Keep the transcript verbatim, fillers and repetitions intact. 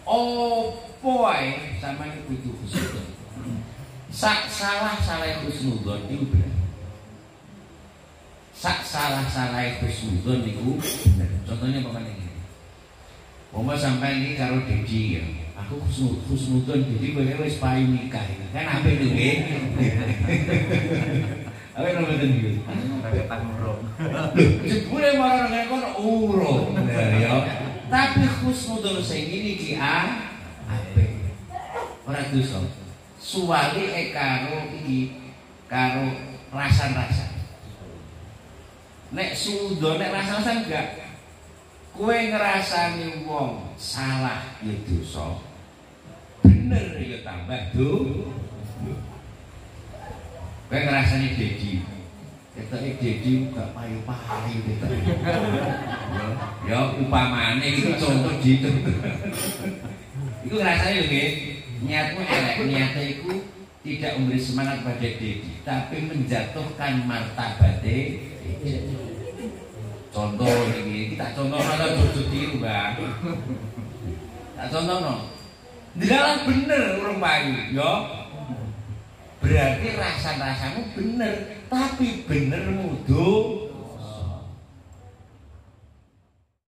opo ae sampeyan kudu husnudon. Sak salah-salah husnudon niku bener. Sak salah-salah husnudon niku bener. Contohnya apa ngene. Wong sampeyan iki karo Dedi ya. Aku husnudon Dedi kowe wis payu nikah. Kan apik lho nggih. Apa namanya itu? Pakai urung. Jebule marang ngene kono urung. Ya. Tapi husnudon sing ngene iki ah apik. Ora dosa. Suwali e karo iki karo rasan-rasan. Nek sudon nek rasan-rasan enggak. Kowe ngrasani wong salah ya dosa. Bener ya tambah do. Kowe ngrasani Dedi. Ketoke Dedi gak payu-payu ketok. Ya, ya upamane iki contoh gitu. Iku ngrasani lho nggih. Niatmu elek, niatnya itu tidak memberi semangat pada Dedi, tapi menjatuhkan martabat Dedi. Contoh ini, kita contoh atau jodoh tiru bang. Tak contoh no. Dalam bener urung payu, yo. Berarti rasa-rasamu bener, tapi bener mudo